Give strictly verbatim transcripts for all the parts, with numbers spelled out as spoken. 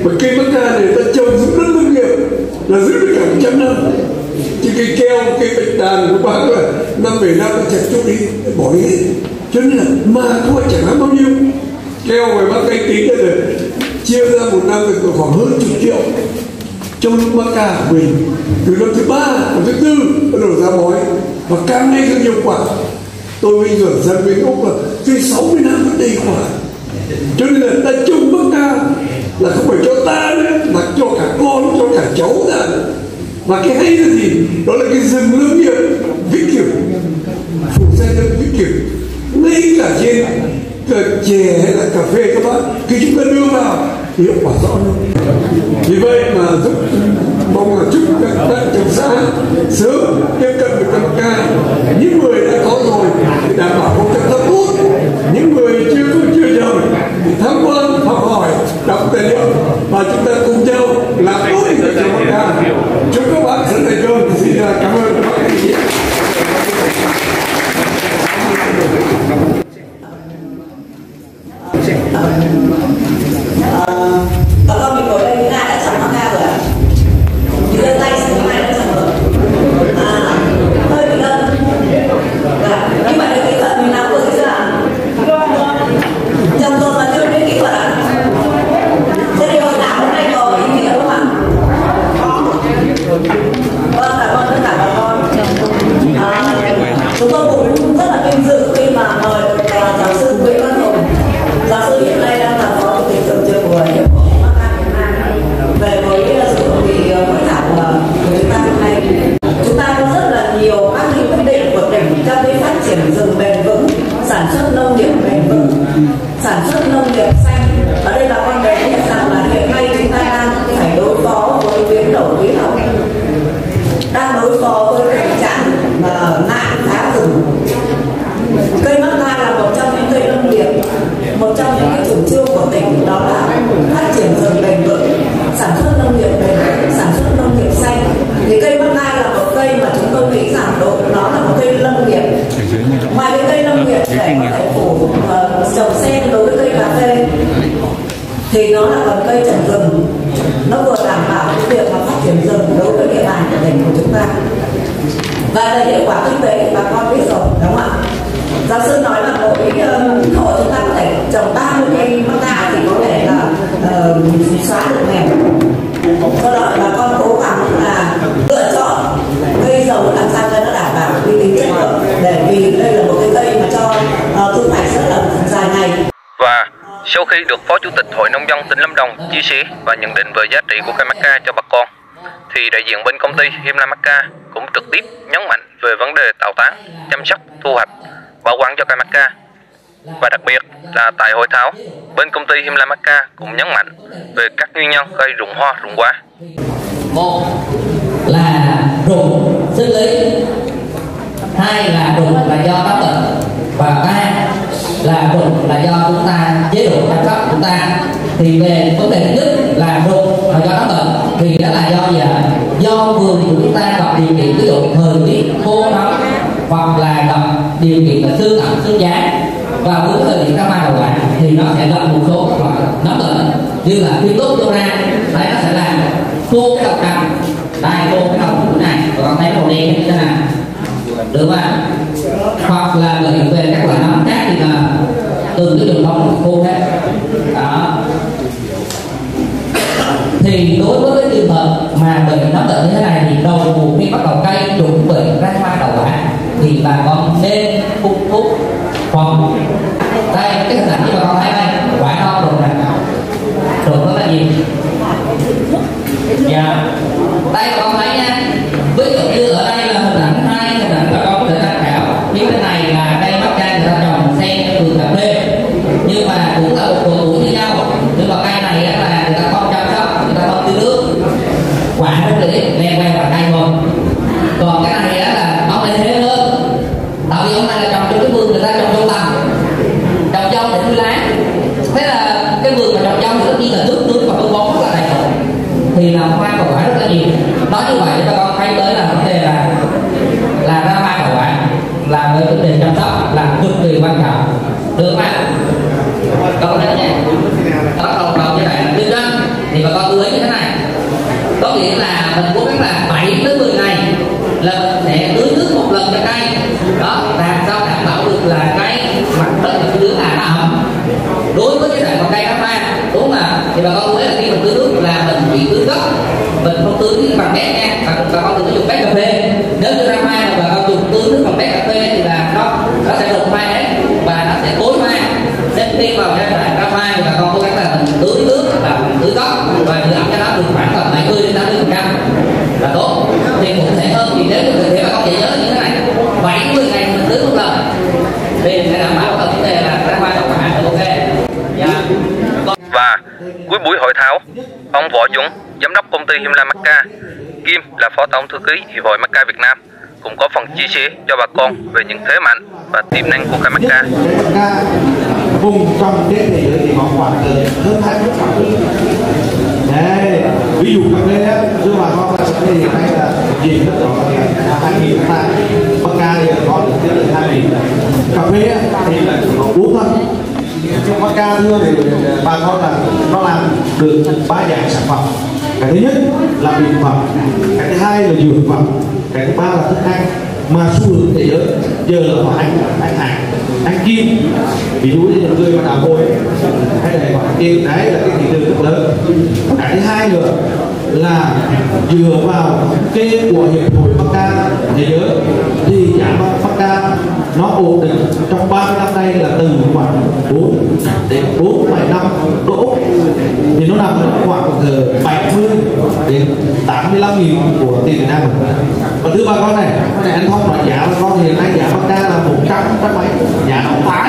Mà cây mắc ca này ta trồng giữ đất nông nghiệp là giữ được cả một trăm năm. Chứ cây keo, cây bạch đàn của bác là năm bảy năm ta chặt chỗ đi, bỏ đi hết. Cho nên là mà thu hoạch chẳng lắm bao nhiêu. Keo ngoài bác cây tính ra là chia ra một năm được khoảng hơn chục triệu trong lúc mắc ca của mình. Từ năm thứ ba, năm thứ tư bắt đầu ra bói và càng ngày càng nhiều quả. Tôi bây giờ dân bên Úc là cây sáu mươi năm vẫn đầy quả. Cho nên là ta trồng mắc ca là không phải cho ta nữa, mà cho cả con, cho cả cháu ra. Và cái hay là gì? Đó là cái rừng lâm nghiệp vĩnh cửu, phủ sa lâm vĩnh cửu. Ngay cả trên cả chè hay là cà phê các bác, khi chúng ta đưa vào thì hiệu quả rõ hơn. Vì vậy mà giúp mong là chúc các bạn trong xã sớm tiếp cận được mắc ca. Những người đã có rồi thì đảm bảo công tác tốt. Những người chưa có chưa giàu thì tham quan, học hỏi, đọc tài liệu và chúng ta cùng nhau làm tốt để cho mắc ca. Chúc các bạn sẽ thành công. Xin cảm ơn các bạn. Bà con mình ngồi đây những ai đã trồng mắc ca rồi ạ? Những đơn tay xem những ai đã trồng rồi. À, hơi bị đơn. Dạ, nhưng mà cái kỹ thuật mình làm vừa thấy chưa ạ? Trồng rồi mà chưa biết kỹ thuật ạ? Thế thì hội thảo hôm nay có ý nghĩa không ạ? Vâng, cảm ơn tất cả bà con. À, chúng tôi cũng rất là vinh dự khi mà mời được giáo sư Nguyễn Văn Hùng. Giáo sư hiện nay đang là phó chủ tịch thường trực của Hiệp hội Mắc ca Việt Nam về với sự hội nghị hội thảo của chúng ta hôm nay. Chúng ta có rất là nhiều các quyết định của tỉnh trong cái phát triển rừng bền vững, sản xuất nông nghiệp bền vững, sản xuất nông nghiệp xanh. Ở đây là con bé nhận rằng là hiện nay chúng ta đang phải đối phó với biến đổi khí hậu, đang đối phó với tình trạng nạn phá rừng. Cây mắc ca là một trong những cây nông nghiệp, một trong những cái chủ trương của tỉnh đó là phát triển rừng bền vững, sản xuất nông nghiệp bền vững, sản xuất nông nghiệp xanh. Thì cây mắc ca là một cây mà chúng tôi nghĩ rằng nó là một cây lâm nghiệp. Ngoài cái cây lâm nghiệp để có thể phủ uh, trồng sen đối với cây cà phê thì nó là còn cây trồng rừng, nó vừa đảm bảo cái việc mà phát triển rừng đối với địa bàn của tỉnh của chúng ta. Và về hiệu quả kinh tế bà con biết rồi, đúng không ạ? Giáo sư nói là mỗi uh, hộ chúng ta có thể trồng ba mươi cây mắc ca thì có thể là uh, xóa được nghèo. Do đó bà con cố gắng là lựa chọn cây dầu làm sao cho nó đảm bảo uy tín chất lượng, để vì đây là một cái cây mà cho uh, thu hoạch rất là dài ngày. Và sau khi được Phó Chủ tịch Hội Nông dân tỉnh Lâm Đồng chia sẻ và nhận định về giá trị của cây mắc ca cho bà con, thì đại diện bên công ty Himalaya Mắc Ca cũng trực tiếp nhấn mạnh về vấn đề tạo tán, chăm sóc, thu hoạch, bảo quản cho cây mắc ca. Và đặc biệt là tại hội thảo, bên công ty Himalaya Mắc Ca cũng nhấn mạnh về các nguyên nhân gây rụng hoa, rụng quả. Một là rụng sinh lý, hai là rụng là do tác bệnh, và ba là rụng là do chúng ta chế độ chăm sóc chúng ta. Thì về vấn đề thứ nhất là rụng là do tác bệnh thì đó là do gì ạ? Do vườn của chúng ta gặp điều kiện ví dụ thời tiết khô nóng hoặc là gặp điều kiện là sương ẩm sương giá, và với thời điểm ra hoa đầu quả thì nó sẽ gặp một số các loại nấm bệnh như là viêm tốt cho ra, đấy nó sẽ làm khô cái đầu cành, đây khô cái đầu của này, và con thấy màu đen như thế nào, được không ạ? Hoặc là bệnh về các loại nấm khác thì là từ cái đường bông khô hết đó. Thì đối với cái trường hợp mà bệnh nấm bệnh như thế này thì đầu mùa khi bắt đầu cây chuẩn bị ra hoa đầu quả thì bà con nên phun thuốc phòng. Đây cái hình ảnh như bà con thấy đây, quả non rồi nè, rồi đó là gì? Dạ, đây bà con thấy nha. Ví dụ như ở đây là hình ảnh hai hình ảnh bà con có thể tham khảo. Như thế này là cây mắc ca người ta trồng sen vườn cà phê, nhưng mà cũng ở một độ tuổi như nhau. Nhưng mà cây này là người ta không chăm sóc, người ta không tưới nước, quả rất là ít, ven ven và cây thôi. Còn cái này là nó lại thế hơn, tại vì ông này là trồng trong cái vườn người ta trồng trong tầm, trồng dâu để nuôi lá. Thế là cái vườn mà trồng dâu thì tất nhiên là nước nước và phân bón rất là đầy đủ, thì làm hoa và quả rất là nhiều. Nói như vậy cho con thấy tới là vấn đề là là ra hoa và quả là với vấn đề chăm sóc là cực kỳ quan trọng, được không ạ? Câu này nhé. Đó, câu câu như vậy là đương nhiên thì bà con là mình cố gắng là bảy đến mười ngày là mình sẽ tưới nước một lần cho cây đó, làm sao đảm bảo được là cây mặt đất là tưới là nó ẩm. Đối với cái loại con cây nó hoa đúng không ạ, thì bà con thấy là khi mình tưới nước là mình chỉ tưới gốc, mình không tưới bằng bét nha, và bà con đừng có dùng bét cà phê. Nếu như ra hoa mà bà con dùng tưới nước bằng bét cà phê thì là nó nó sẽ đục hoa đấy và nó sẽ tối hoa. Nên khi vào giai đoạn ra hoa thì bà con cố gắng là mình tưới nước và mình tưới gốc và giữ ẩm cho nó được khoảng tầm bảy mươi đến tám mươi phần trăm là tốt, thì cũng sẽ hơn. Thì nếu như thế bà con sẽ nhớ như thế này, bảy mươi ngày mình tưới một lần thì sẽ đảm bảo vấn đề là ra hoa đậu quả được ok. Yeah. Và cuối buổi hội thảo, ông Võ Dũng, giám đốc công ty Himalaya Macca, kiêm là phó tổng thư ký Hiệp hội Macca Việt Nam, cũng có phần chia sẻ cho bà con về những thế mạnh và tiềm năng của cây Macca. Vùng trong cái thế giới thì có khoảng hơn hai mươi triệu. Đấy, ví dụ cà phê á, chứ bà con là cà phê hiện nay là diện rất rõ là hai nghìn hectare, Macca thì có được tới được hai nghìn. Cà phê á thì là uống thôi. Macca thưa thì bà con là nó làm được ba dạng sản phẩm. Cái thứ nhất là mỹ phẩm, cái thứ hai là dược phẩm, cái thứ ba là thức ăn. Mà xu hướng thế giới giờ là họ ăn ăn hàng ăn kim, ví dụ như những người mà đào môi hay là họ kim, đấy là cái thị trường rất lớn. Cái thứ hai nữa là dựa vào kê của hiệp hội Macca thế giới thì giá Macca nó ổn định trong ba mươi năm nay là từ khoảng bốn đến bốn phẩy năm đô, thì nó nằm khoảng từ bảy mươi đến tám mươi lăm nghìn của tiền Việt Nam. Và thứ ba con này, cái này anh không nói giá bà con hiện nay giá Macca là một trăm trăm mấy, giá nó phải,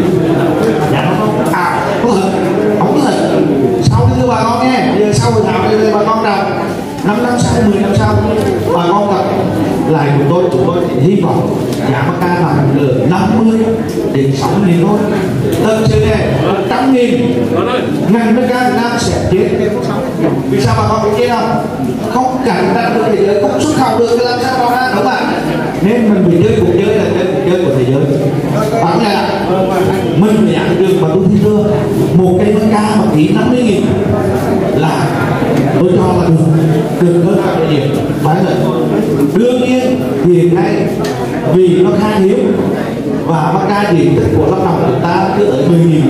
giá nó không à có thật, không có thật. Sau thứ ba con nghe, giờ sau hội thảo đây bà con nào năm năm sau, mười năm sau bà con gặp lại của tôi, chúng tôi hy vọng giá Macca là từ năm mươi đến sáu mươi nghìn thôi. Thật sự này một trăm nghìn ngành Macca Việt Nam sẽ chết. Vì sao bà con biết chết không? Không cạnh tranh được thế giới, không xuất khẩu được thì làm sao đó ra, đúng không ạ? Nên mình bị chơi cuộc chơi là chơi cuộc chơi của thế giới. Bạn là mình phải nhận được mà tôi tin thưa một cây Macca mà chỉ năm mươi nghìn là tôi cho là được được hơn các cái điểm phải là đương nhiên hiện nay vì nó khan hiếm và Macca diện tích của Lâm Đồng chúng ta cứ tới mười nghìn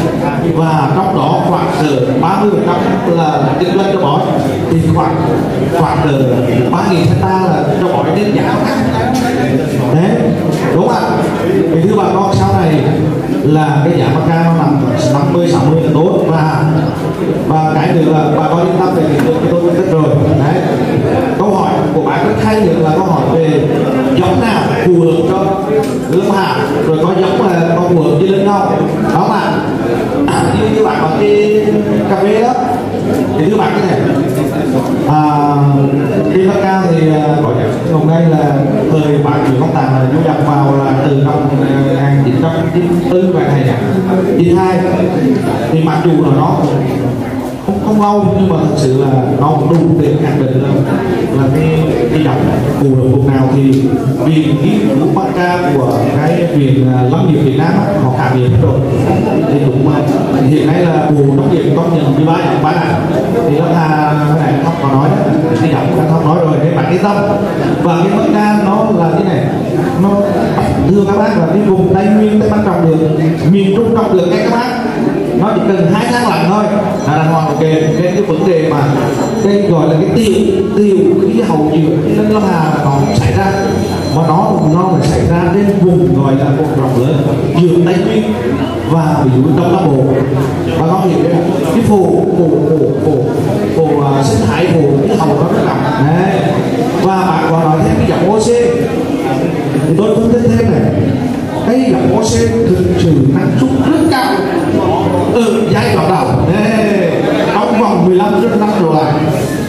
và trong đó khoảng từ ba mươi phần trăm là kinh doanh cho bói, thì khoảng khoảng từ ba nghìn hectare là cho bói nên giá khác đấy, đúng không ạ? Thì thưa bà con sau này là cái giá Macca nó nằm năm mươi sáu mươi là tốt, và và cái nữa là bà con yên tâm về thị trường cái tôi phân tích rồi đấy. Câu hỏi của bạn rất hay nữa là câu hỏi về giống nào phù hợp cho Lâm Hà, rồi có giống là có phù hợp với Linh không, đó là à, như như bạn bảo cái cà phê đó thì thưa bạn cái này à, đi Macca thì có hôm nay là thời bạn Nguyễn Văn Tàng là du nhập vào là từ năm một nghìn chín trăm chín mươi tư và này chín hai, thì mặc dù là nó không không lâu nhưng mà thật sự là nó cũng đủ để khẳng định là là cái cái dòng phù hợp vùng nào. Thì viện nghiên cứu Macca của cái viện lâm nghiệp Việt Nam họ khảo nghiệm rồi thì cũng hiện nay là Bộ Nông nghiệp công nhận mười ba dòng bán này, thì nó tha cái này không có nói cái dòng đã không nói rồi nên bạn yên tâm. Và cái Macca nó là cái này, nó thưa các bác là cái vùng Tây Nguyên Tây Bắc trồng được, miền Trung trồng được ngay các bác, nó chỉ cần hai tháng lạnh thôi là đàng hoàng ok. Nên cái vấn đề mà đây gọi là cái tiêu tiêu khí hậu dừa nên nó là còn xảy ra, mà nó nó phải xảy ra đến vùng gọi là vùng rộng lớn dừa Tây Nguyên và ví dụ Đông Nam Bộ. Và có hiểu đấy, cái phù phù phù phù phù sinh thái phù cái hậu nó rất rộng đấy. Và bạn còn nói thêm cái dòng ô xê thì tôi phân tích thêm này, cái dòng ô xê thực sự năng suất rất cao ừ giai đoạn đầu trong vòng mười lăm đến năm rồi lại.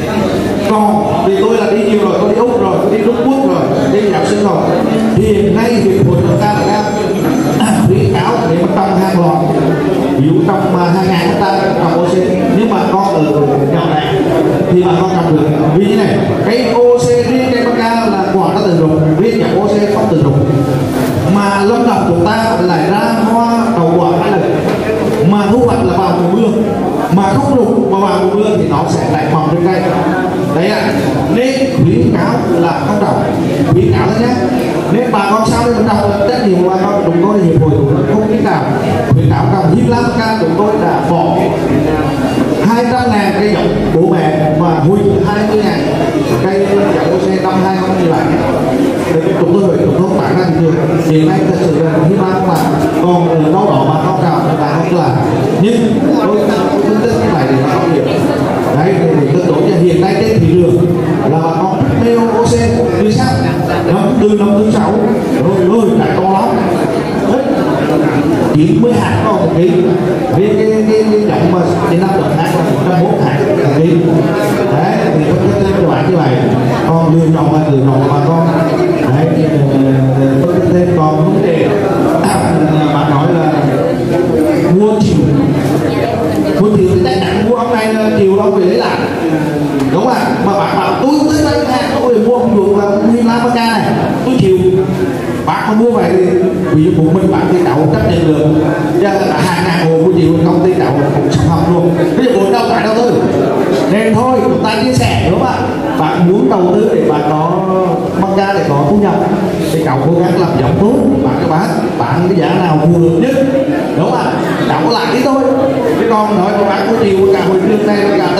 Còn vì tôi là đi nhiều rồi, tôi đi Úc rồi, tôi đi Trung Quốc rồi, đi giáo sinh rồi, thì hiện nay hiệp hội Macca Việt Nam khuyến cáo để mà trong hàng loạt, ví dụ trong hai ngàn hectare trồng ô xê, nhưng mà con ở nhỏ này thì bà con trồng được. Vì thế này, cái ô xê riêng cây Macca là quả nó tự rụng, riêng những ô xê không tự rụng. Mà Lâm Đồng chúng ta lại ra hoa đầu quả hai lần, mà thu hoạch là vào mùa mưa, mà không rụng mà vào mùa mưa thì nó sẽ lại mỏng trên cây. đấy ạ. Nên khuyến cáo là không trồng, khuyến cáo thôi nhé. Nên bà con sao đây vẫn trồng, rất nhiều bà con chúng tôi hiệp hội cũng không khuyến cáo khuyến cáo trồng. Hiệp Lam Ca chúng tôi đã bỏ hai trăm ngàn cây giống bố mẹ và hủy hai mươi ngàn cây giống ô xê năm hai không một bảy. Chúng tôi phải chúng tôi bán ra thị trường. Hiện nay thật sự là Hiệp Lam mà còn đâu đó mà không trồng và không làm, nhưng tôi phân tích như vậy thì nó không hiểu. Đấy, để tôi tổ cho hiện nay trên thị trường là bà con mê ô xê như sắt nó từ năm thứ sáu rồi rồi lại to lắm, chín mươi hạt con một ký, cái cái cái cái trọng mà trên năm tuần hạt một trăm bốn hạt một ký. Đấy thì có cái tên loại như vậy. Còn lựa chọn là lựa chọn bà con. Đấy, có cái tên còn vấn đề bạn nói là mua chiều mua chiều thì chắc chắn mua hôm nay chiều đâu về lấy lại, đúng không ạ? Mà bạn bảo tôi không thích lấy hàng, tôi mua không được là Hiệp Lam Ca này tôi chiều. Bạn không mua vậy thì vì một mình bạn thì cậu chấp nhận được, chứ là hàng ngàn hồ của chiều công ty cậu cũng sập hỏng luôn. Ví dụ đâu tại đâu thôi, nên thôi chúng ta chia sẻ, đúng không ạ? Bạn muốn đầu tư để bạn có Măng Ca để có thu nhập thì cậu cố gắng làm giống tốt, bạn các bạn bạn cái giá nào phù hợp nhất, đúng không ạ? Cậu lại đi thôi, chứ còn nói của bạn của chiều cả hồi trước đây cả